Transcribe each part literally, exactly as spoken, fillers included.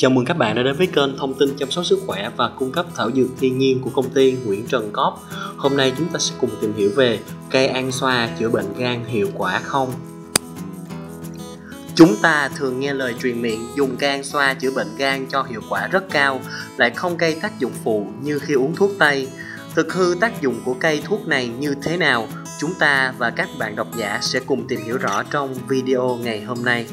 Chào mừng các bạn đã đến với kênh thông tin chăm sóc sức khỏe và cung cấp thảo dược thiên nhiên của công ty Nguyễn Trần Cóp. Hôm nay chúng ta sẽ cùng tìm hiểu về cây an xoa chữa bệnh gan hiệu quả không? Chúng ta thường nghe lời truyền miệng dùng cây an xoa chữa bệnh gan cho hiệu quả rất cao, lại không gây tác dụng phụ như khi uống thuốc tây. Thực hư tác dụng của cây thuốc này như thế nào? Chúng ta và các bạn độc giả sẽ cùng tìm hiểu rõ trong video ngày hôm nay.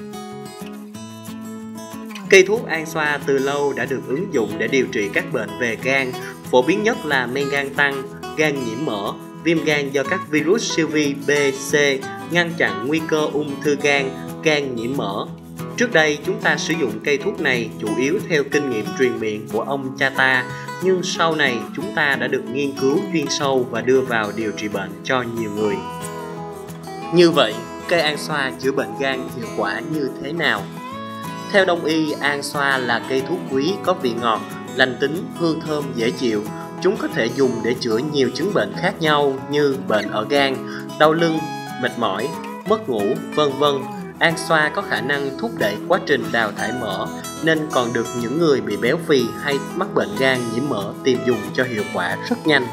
Cây thuốc an xoa từ lâu đã được ứng dụng để điều trị các bệnh về gan, phổ biến nhất là men gan tăng, gan nhiễm mỡ, viêm gan do các virus siêu vi B, C, ngăn chặn nguy cơ ung thư gan, gan nhiễm mỡ. Trước đây chúng ta sử dụng cây thuốc này chủ yếu theo kinh nghiệm truyền miệng của ông cha ta, nhưng sau này chúng ta đã được nghiên cứu chuyên sâu và đưa vào điều trị bệnh cho nhiều người. Như vậy, cây an xoa chữa bệnh gan hiệu quả như thế nào? Theo Đông y, an xoa là cây thuốc quý có vị ngọt, lành tính, hương thơm dễ chịu. Chúng có thể dùng để chữa nhiều chứng bệnh khác nhau như bệnh ở gan, đau lưng, mệt mỏi, mất ngủ, vân vân. An xoa có khả năng thúc đẩy quá trình đào thải mỡ, nên còn được những người bị béo phì hay mắc bệnh gan nhiễm mỡ tìm dùng cho hiệu quả rất nhanh.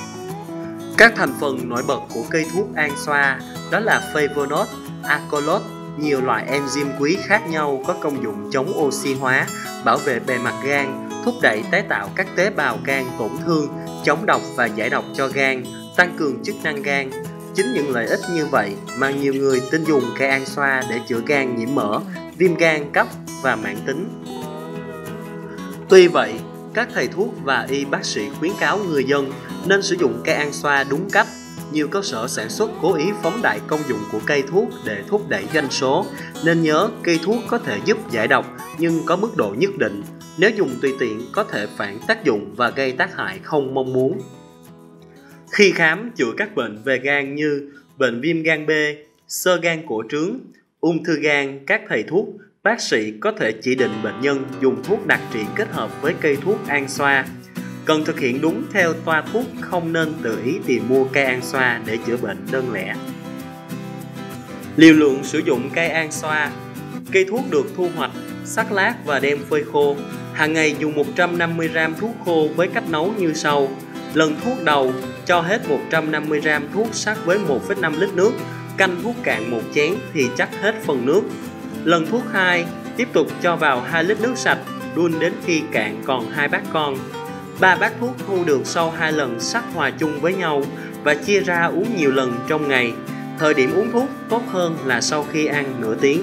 Các thành phần nổi bật của cây thuốc an xoa đó là flavonoid, alkaloid, nhiều loại enzyme quý khác nhau có công dụng chống oxy hóa, bảo vệ bề mặt gan, thúc đẩy tái tạo các tế bào gan tổn thương, chống độc và giải độc cho gan, tăng cường chức năng gan. Chính những lợi ích như vậy mà nhiều người tin dùng cây an xoa để chữa gan nhiễm mỡ, viêm gan cấp và mãn tính. Tuy vậy, các thầy thuốc và y bác sĩ khuyến cáo người dân nên sử dụng cây an xoa đúng cách. Nhiều cơ sở sản xuất cố ý phóng đại công dụng của cây thuốc để thúc đẩy doanh số, nên nhớ cây thuốc có thể giúp giải độc nhưng có mức độ nhất định. Nếu dùng tùy tiện có thể phản tác dụng và gây tác hại không mong muốn. Khi khám chữa các bệnh về gan như bệnh viêm gan B, xơ gan cổ trướng, ung thư gan, các thầy thuốc, bác sĩ có thể chỉ định bệnh nhân dùng thuốc đặc trị kết hợp với cây thuốc an xoa. Cần thực hiện đúng theo toa thuốc, không nên tự ý tìm mua cây an xoa để chữa bệnh đơn lẻ. Liều lượng sử dụng cây an xoa. Cây thuốc được thu hoạch, sắc lát và đem phơi khô. Hàng ngày dùng một trăm năm mươi gam thuốc khô với cách nấu như sau. Lần thuốc đầu, cho hết một trăm năm mươi gam thuốc sắc với một phẩy năm lít nước. Canh thuốc cạn một chén thì chắc hết phần nước. Lần thuốc hai, tiếp tục cho vào hai lít nước sạch, đun đến khi cạn còn hai bát con. Ba bát thuốc thu được sau hai lần sắc hòa chung với nhau và chia ra uống nhiều lần trong ngày. Thời điểm uống thuốc tốt hơn là sau khi ăn nửa tiếng.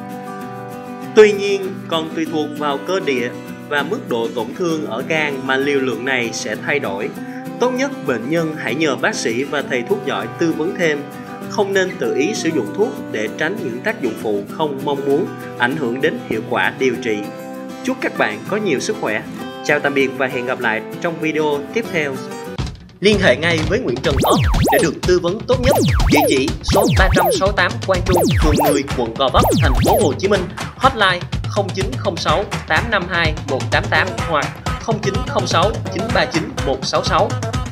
Tuy nhiên, còn tùy thuộc vào cơ địa và mức độ tổn thương ở gan mà liều lượng này sẽ thay đổi. Tốt nhất bệnh nhân hãy nhờ bác sĩ và thầy thuốc giỏi tư vấn thêm. Không nên tự ý sử dụng thuốc để tránh những tác dụng phụ không mong muốn, ảnh hưởng đến hiệu quả điều trị. Chúc các bạn có nhiều sức khỏe. Chào tạm biệt và hẹn gặp lại trong video tiếp theo. Liên hệ ngay với Nguyễn Trần Cóp để được tư vấn tốt nhất. Địa chỉ số ba trăm sáu mươi tám Quang Trung, phường mười, quận Gò Vấp, thành phố Hồ Chí Minh. Hotline không chín không sáu tám năm hai một tám tám hoặc không chín không sáu chín ba chín một sáu sáu.